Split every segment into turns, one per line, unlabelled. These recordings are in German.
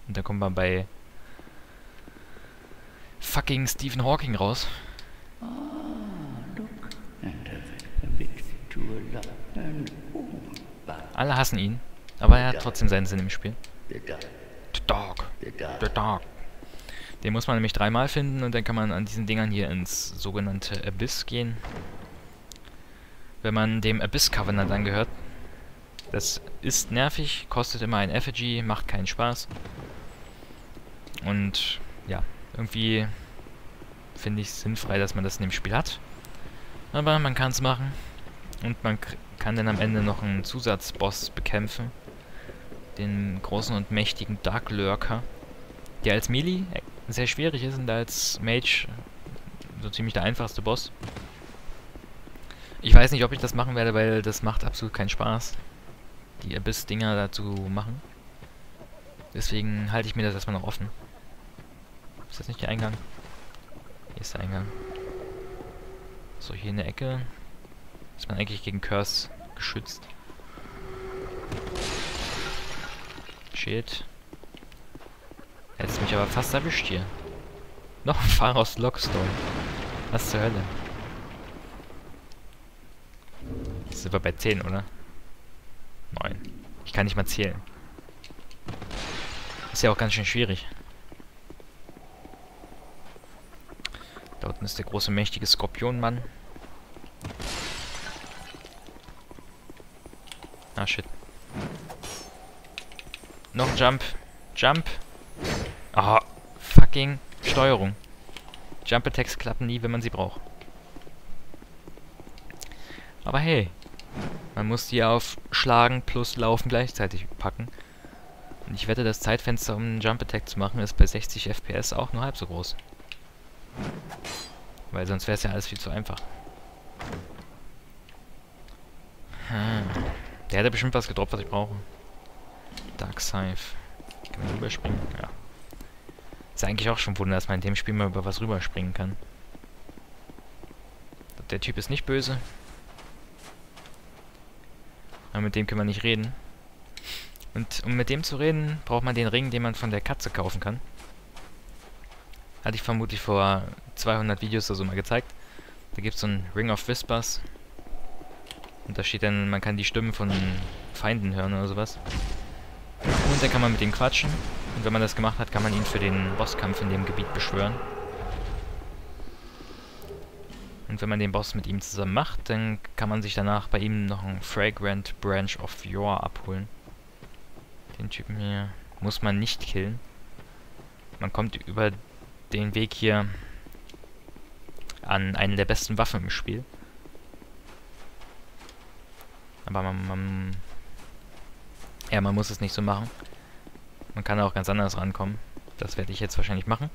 Und dann kommt man bei fucking Stephen Hawking raus.
Ah, look, and a bit too alive and
Alle hassen ihn, aber er hat trotzdem seinen Sinn im Spiel.
the dog,
The Dog.
the dog.
The Dog. Den muss man nämlich 3-mal finden und dann kann man an diesen Dingern hier ins sogenannte Abyss gehen. Wenn man dem Abyss Covenant angehört. Das ist nervig, kostet immer ein Effigy, macht keinen Spaß. Und ja, irgendwie finde ich es sinnfrei, dass man das in dem Spiel hat. Aber man kann es machen. Und man kann dann am Ende noch einen Zusatzboss bekämpfen. Den großen und mächtigen Dark Lurker. Der als Melee sehr schwierig ist und als Mage so ziemlich der einfachste Boss. Ich weiß nicht, ob ich das machen werde, weil das macht absolut keinen Spaß, die Abyss-Dinger da zu machen. Deswegen halte ich mir das erstmal noch offen. Ist das nicht der Eingang? Hier ist der Eingang. So, hier in der Ecke ist man eigentlich gegen Curse geschützt. Shit. Hättest mich aber fast erwischt hier. Noch ein Fahrer aus Lockstone. Was zur Hölle? Jetzt sind wir bei 10, oder? 9. Ich kann nicht mal zählen. Ist ja auch ganz schön schwierig. Da unten ist der große, mächtige Skorpionmann. Ah, shit. Noch ein Jump. Jump. Ah, fucking Steuerung. Jump Attacks klappen nie, wenn man sie braucht. Aber hey, man muss die auf Schlagen plus Laufen gleichzeitig packen. Und ich wette, das Zeitfenster, um einen Jump Attack zu machen, ist bei 60 FPS auch nur halb so groß. Weil sonst wäre es ja alles viel zu einfach. Der hätte bestimmt was gedroppt, was ich brauche. Dark Scythe. Kann man rüberspringen? Ja. Ist eigentlich auch schon Wunder, dass man in dem Spiel mal über was rüberspringen kann. Der Typ ist nicht böse. Aber mit dem können wir nicht reden. Und um mit dem zu reden, braucht man den Ring, den man von der Katze kaufen kann. Hatte ich vermutlich vor 200 Videos oder so mal gezeigt. Da gibt es so einen Ring of Whispers. Und da steht dann, man kann die Stimmen von Feinden hören oder sowas. Und dann kann man mit ihm quatschen. Und wenn man das gemacht hat, kann man ihn für den Bosskampf in dem Gebiet beschwören. Und wenn man den Boss mit ihm zusammen macht, dann kann man sich danach bei ihm noch einen Fragrant Branch of Yore abholen. Den Typen hier muss man nicht killen. Man kommt über den Weg hier an eine der besten Waffen im Spiel. Aber man muss es nicht so machen. Man kann auch ganz anders rankommen. Das werde ich jetzt wahrscheinlich machen.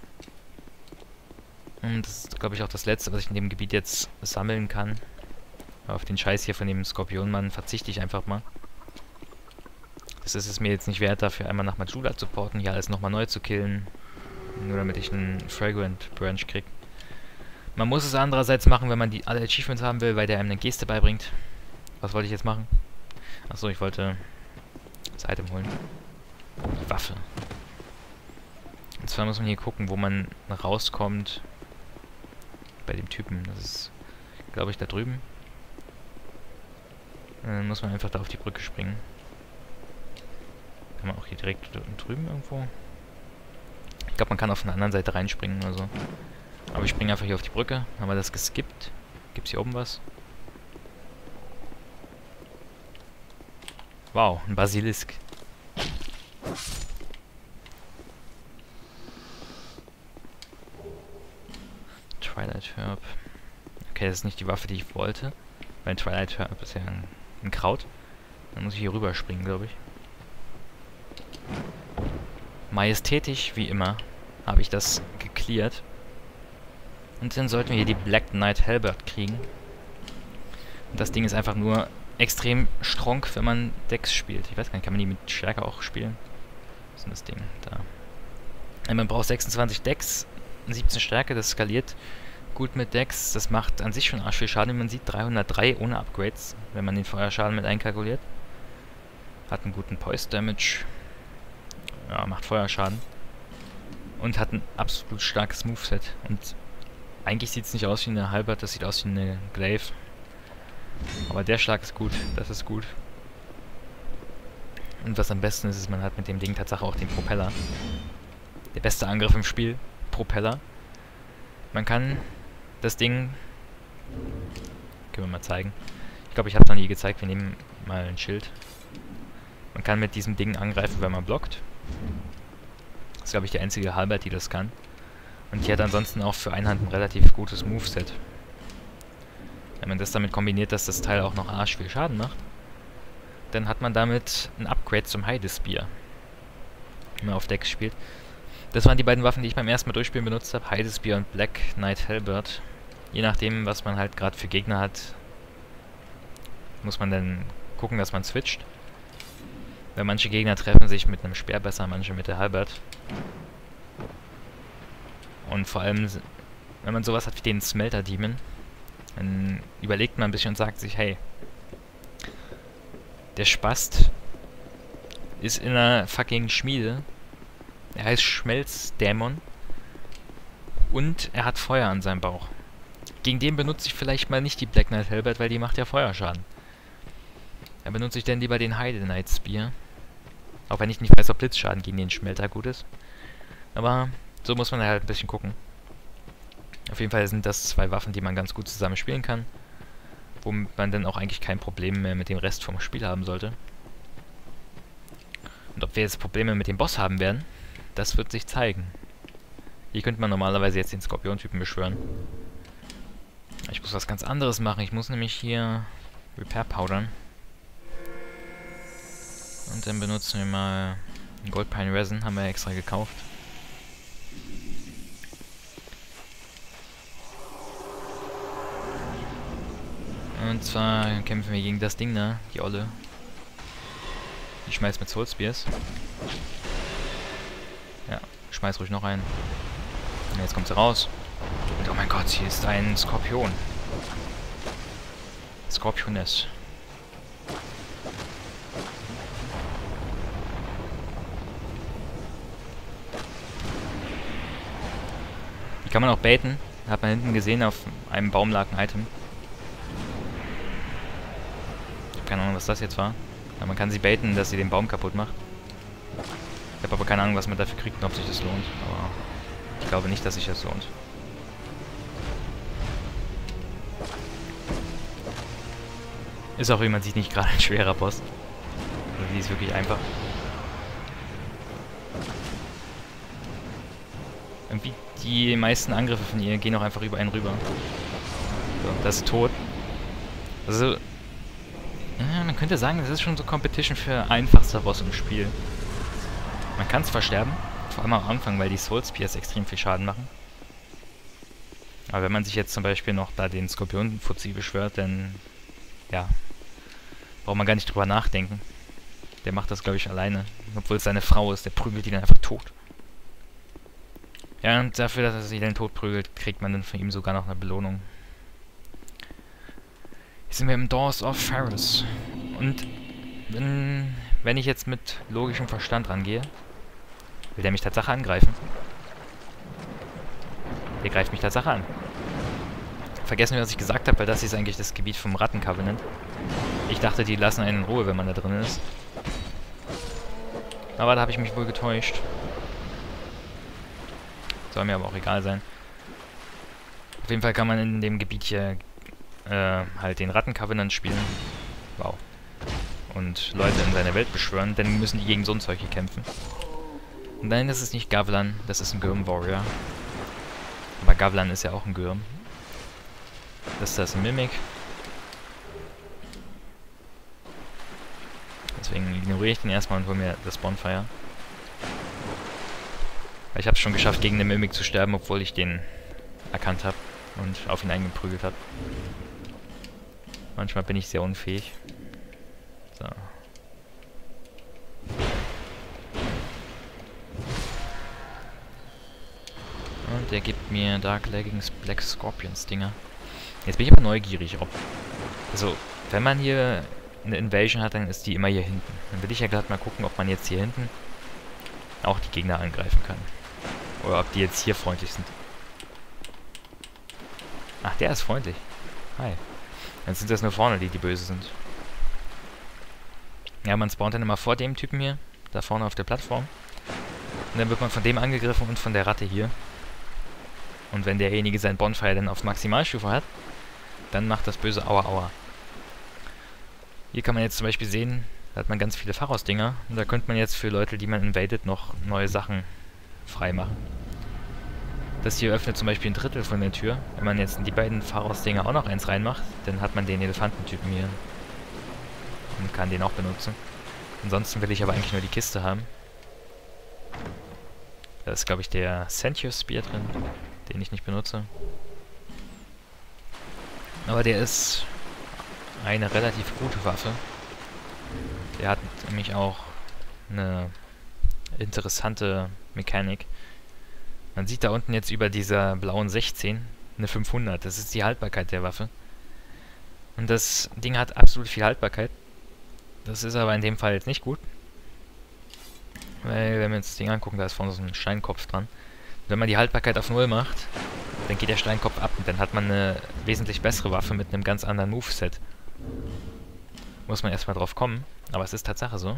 Und das ist, glaube ich, auch das Letzte, was ich in dem Gebiet jetzt sammeln kann. Aber auf den Scheiß hier von dem Skorpionmann verzichte ich einfach mal. Das ist es mir jetzt nicht wert, dafür einmal nach Majula zu porten, hier alles nochmal neu zu killen. Nur damit ich einen Fragrant Branch krieg. Man muss es andererseits machen, wenn man die alle Achievements haben will, weil der einem eine Geste beibringt. Was wollte ich jetzt machen? Achso, ich wollte das Item holen. Die Waffe. Und zwar muss man hier gucken, wo man rauskommt bei dem Typen. Das ist, glaube ich, da drüben. Dann muss man einfach da auf die Brücke springen. Kann man auch hier direkt drüben irgendwo? Ich glaube, man kann auf der anderen Seite reinspringen oder so. Aber ich springe einfach hier auf die Brücke. Haben wir das geskippt? Gibt es hier oben was? Wow, ein Basilisk. Twilight Herb. Okay, das ist nicht die Waffe, die ich wollte. Weil Twilight Herb ist ja ein Kraut. Dann muss ich hier rüberspringen, glaube ich. Majestätisch, wie immer, habe ich das gecleart. Und dann sollten wir hier die Black Knight Halberd kriegen. Und das Ding ist einfach nur extrem strong, wenn man Dex spielt. Ich weiß gar nicht, kann man die mit Stärke auch spielen? Was ist denn das Ding? Da. Ja, man braucht 26 Dex, 17 Stärke, das skaliert gut mit Dex. Das macht an sich schon arsch viel Schaden, wie man sieht. 303 ohne Upgrades, wenn man den Feuerschaden mit einkalkuliert. Hat einen guten Poise Damage. ja, macht Feuerschaden. Und hat ein absolut starkes Moveset. Und eigentlich sieht es nicht aus wie eine Halbert, das sieht aus wie eine Glaive. Aber der Schlag ist gut, das ist gut. Und was am besten ist, ist, man hat mit dem Ding tatsächlich auch den Propeller. Der beste Angriff im Spiel, Propeller. Man kann das Ding... Können wir mal zeigen. Ich glaube, ich habe es noch nie gezeigt. Wir nehmen mal ein Schild. Man kann mit diesem Ding angreifen, wenn man blockt. Das ist, glaube ich, die einzige Halbert, die das kann. Und die hat ansonsten auch für Einhand ein relativ gutes Moveset. Wenn man das damit kombiniert, dass das Teil auch noch arsch viel Schaden macht, dann hat man damit ein Upgrade zum Heidespear. Wenn man auf Dex spielt. Das waren die beiden Waffen, die ich beim ersten Mal durchspielen benutzt habe. Heidespear und Black Knight Halberd. Je nachdem, was man halt gerade für Gegner hat, muss man dann gucken, dass man switcht. Weil manche Gegner treffen sich mit einem Speer besser, manche mit der Halberd. Und vor allem, wenn man sowas hat wie den Smelter Demon, dann überlegt man ein bisschen und sagt sich, hey, der Spast ist in einer fucking Schmiede. Er heißt Schmelzdämon. Und er hat Feuer an seinem Bauch. Gegen den benutze ich vielleicht mal nicht die Black Knight Halberd, weil die macht ja Feuerschaden. Da benutze ich dann lieber den Heide Knight Spear. Auch wenn ich nicht weiß, ob Blitzschaden gegen den Schmelter gut ist. Aber so muss man halt ein bisschen gucken. Auf jeden Fall sind das zwei Waffen, die man ganz gut zusammen spielen kann. Womit man dann auch eigentlich kein Problem mehr mit dem Rest vom Spiel haben sollte. Und ob wir jetzt Probleme mit dem Boss haben werden, das wird sich zeigen. Hier könnte man normalerweise jetzt den Skorpion-Typen beschwören. Ich muss was ganz anderes machen. Ich muss nämlich hier Repair powdern. Und dann benutzen wir mal Goldpine Resin, haben wir extra gekauft. Und zwar kämpfen wir gegen das Ding da, die Olle. Die schmeißt mit Soul Spears. Ja, schmeiß ruhig noch einen. Und jetzt kommt sie raus. Und oh mein Gott, hier ist ein Skorpion. Skorpioness. Die kann man auch baiten. Hat man hinten gesehen auf einem Baum lag ein Item. Ich habe keine Ahnung, was das jetzt war. Aber man kann sie baiten, dass sie den Baum kaputt macht. Ich habe aber keine Ahnung, was man dafür kriegt und ob sich das lohnt. Aber ich glaube nicht, dass sich das lohnt. Ist auch, wie man sieht, nicht gerade ein schwerer Boss. Also die ist wirklich einfach. Irgendwie die meisten Angriffe von ihr gehen auch einfach über einen rüber. So, das ist tot. Also, ja, man könnte sagen, das ist schon so Competition für einfachster Boss im Spiel. Man kann es versterben, vor allem am Anfang, weil die Soul Spears extrem viel Schaden machen. Aber wenn man sich jetzt zum Beispiel noch da den Skorpion-Fuzzi beschwört, dann, ja, braucht man gar nicht drüber nachdenken. Der macht das, glaube ich, alleine. Obwohl es seine Frau ist, der prügelt die dann einfach tot. Ja, und dafür, dass er sie dann tot prügelt, kriegt man dann von ihm sogar noch eine Belohnung. Hier sind wir im Doors of Pharos. Und wenn ich jetzt mit logischem Verstand rangehe, will der mich Tatsache angreifen. Der greift mich Tatsache an. Vergessen wir, was ich gesagt habe, weil das ist eigentlich das Gebiet vom Ratten-Covenant. Ich dachte, die lassen einen in Ruhe, wenn man da drin ist. Aber da habe ich mich wohl getäuscht. Soll mir aber auch egal sein. Auf jeden Fall kann man in dem Gebiet hier halt den Ratten-Covenant spielen. Wow. Und Leute in seine Welt beschwören, denn müssen die gegen so ein Zeug hier kämpfen. Und nein, das ist nicht Gavlan, das ist ein Gyrm-Warrior. Aber Gavlan ist ja auch ein Gyrm. Das ist ein Mimic. Deswegen ignoriere ich den erstmal und hole mir das Bonfire. Weil ich habe es schon geschafft, gegen den Mimic zu sterben, obwohl ich den erkannt habe und auf ihn eingeprügelt habe. Manchmal bin ich sehr unfähig. So. Und der gibt mir Dark Leggings Black Scorpions Dinger. Jetzt bin ich aber neugierig, ob... Also, wenn man hier eine Invasion hat, dann ist die immer hier hinten. Dann will ich ja gerade mal gucken, ob man jetzt hier hinten auch die Gegner angreifen kann. Oder ob die jetzt hier freundlich sind. Ach, der ist freundlich. Hi. Dann sind das nur vorne, die böse sind. Ja, man spawnt dann immer vor dem Typen hier. Da vorne auf der Plattform. Und dann wird man von dem angegriffen und von der Ratte hier. Und wenn derjenige sein Bonfire dann auf Maximalstufe hat, dann macht das böse Aua Aua. Hier kann man jetzt zum Beispiel sehen, da hat man ganz viele Pharos-Dinger. Und da könnte man jetzt für Leute, die man invadet, noch neue Sachen freimachen. Das hier öffnet zum Beispiel ein Drittel von der Tür. Wenn man jetzt in die beiden Pharos-Dinger auch noch eins reinmacht, dann hat man den Elefantentypen hier. Und kann den auch benutzen. Ansonsten will ich aber eigentlich nur die Kiste haben. Da ist, glaube ich, der Sentius Spear drin, den ich nicht benutze. Aber der ist eine relativ gute Waffe. Der hat nämlich auch eine interessante Mechanik. Man sieht da unten jetzt über dieser blauen 16 eine 500. Das ist die Haltbarkeit der Waffe. Und das Ding hat absolut viel Haltbarkeit. Das ist aber in dem Fall jetzt nicht gut. Weil, wenn wir uns das Ding angucken, da ist vorne so ein Steinkopf dran. Wenn man die Haltbarkeit auf 0 macht, dann geht der Steinkopf ab und dann hat man eine wesentlich bessere Waffe mit einem ganz anderen Moveset. Muss man erstmal drauf kommen, aber es ist Tatsache so.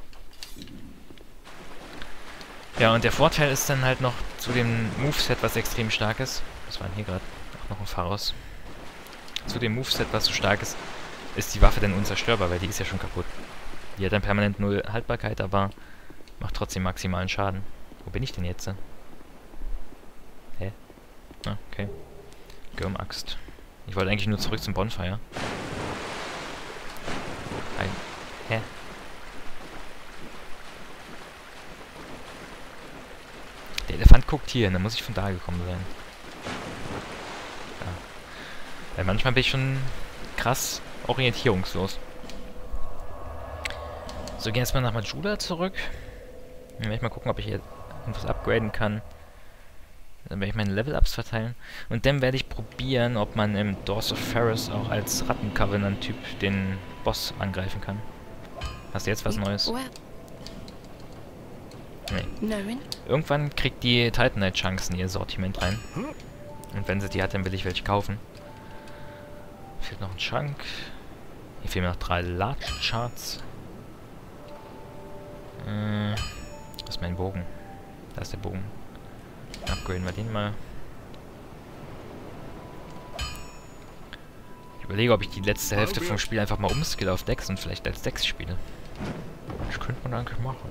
Ja, und der Vorteil ist dann halt noch zu dem Moveset, was extrem stark ist. Was war denn hier gerade? Auch noch ein Pharos. Zu dem Moveset, was so stark ist, ist die Waffe dann unzerstörbar, weil die ist ja schon kaputt. Die hat dann permanent 0 Haltbarkeit, aber macht trotzdem maximalen Schaden. Wo bin ich denn jetzt? Hä? Ah, okay. Gürm-Axt. Ich wollte eigentlich nur zurück zum Bonfire. Hä? Der Elefant guckt hier hin, dann muss ich von da gekommen sein. Ja. Weil manchmal bin ich schon krass orientierungslos. So, gehen wir erstmal nach Majula zurück. Dann werde ich mal gucken, ob ich hier irgendwas upgraden kann. Dann werde ich meine Level-Ups verteilen. Und dann werde ich probieren, ob man im Doors of Ferris auch als Ratten-Covenant-Typ den Boss angreifen kann. Hast du jetzt was Neues? Nee. Irgendwann kriegt die Titanite Chunks in ihr Sortiment rein. Und wenn sie die hat, dann will ich welche kaufen. Fehlt noch ein Chunk. Hier fehlen mir noch 3 Large Charts. Was ist mein Bogen? Da ist der Bogen. Upgraden wir den mal. Ich überlege, ob ich die letzte Hälfte vom Spiel einfach mal umskill auf Dex und vielleicht als Dex spiele. Das könnte man eigentlich machen.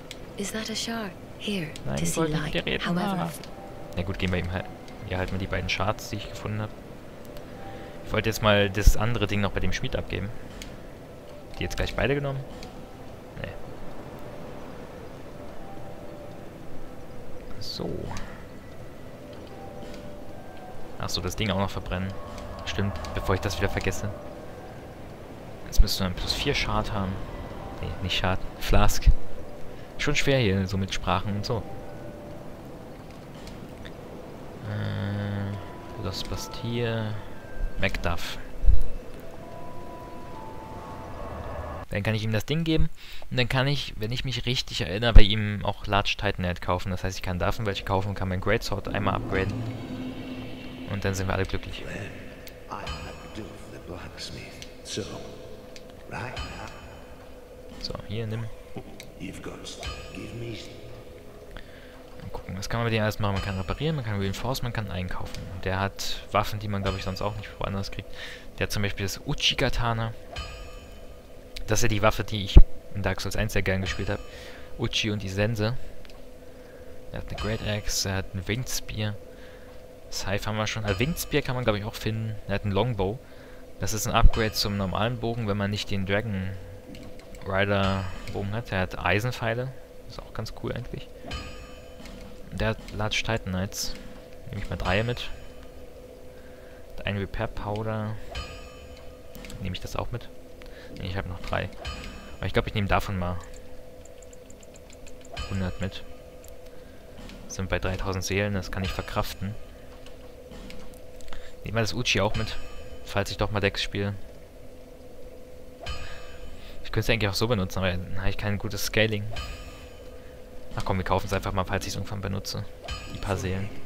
Nein, ich wollte mit dir reden. Na gut, gehen wir ihm halt. Hier halten wir die beiden Charts, die ich gefunden habe. Ich wollte jetzt mal das andere Ding noch bei dem Schmied abgeben. Die jetzt gleich beide genommen? Nee. So. Achso, das Ding auch noch verbrennen. Stimmt, bevor ich das wieder vergesse. Jetzt müssen wir einen +4 Shard haben. Nee, nicht Shard. Flask. Schon schwer hier, so mit Sprachen und so. Los Bastille. Macduff. Dann kann ich ihm das Ding geben. Und dann kann ich, wenn ich mich richtig erinnere, bei ihm auch Large Titanite kaufen. Das heißt, ich kann davon welche kaufen und kann mein Greatsword einmal upgraden. Und dann sind wir alle glücklich. So, hier, nimm. Mal gucken, was kann man mit dem alles machen? Man kann reparieren, man kann reinforcen, man kann einkaufen. Der hat Waffen, die man, glaube ich, sonst auch nicht woanders kriegt. Der hat zum Beispiel das Uchi-Katana. Das ist ja die Waffe, die ich in Dark Souls 1 sehr gern gespielt habe. Uchi und die Sense. Er hat eine Great Axe, er hat einen Winged Spear. Scythe haben wir schon. Also Winged Spear kann man, glaube ich, auch finden. Er hat einen Longbow. Das ist ein Upgrade zum normalen Bogen, wenn man nicht den Dragon Rider Bogen hat. Er hat Eisenpfeile. Ist auch ganz cool eigentlich. Der hat Large Titanites. Nehme ich mal 3 mit. Ein Repair Powder. Nehme ich das auch mit? Ne, ich habe noch 3. Aber ich glaube, ich nehme davon mal 100 mit. Sind bei 3000 Seelen, das kann ich verkraften. Nehmen wir das Uchi auch mit, falls ich doch mal Dex spiele. Ich könnte es eigentlich auch so benutzen, aber dann habe ich kein gutes Scaling. Ach komm, wir kaufen es einfach mal, falls ich es irgendwann benutze. Die paar Seelen.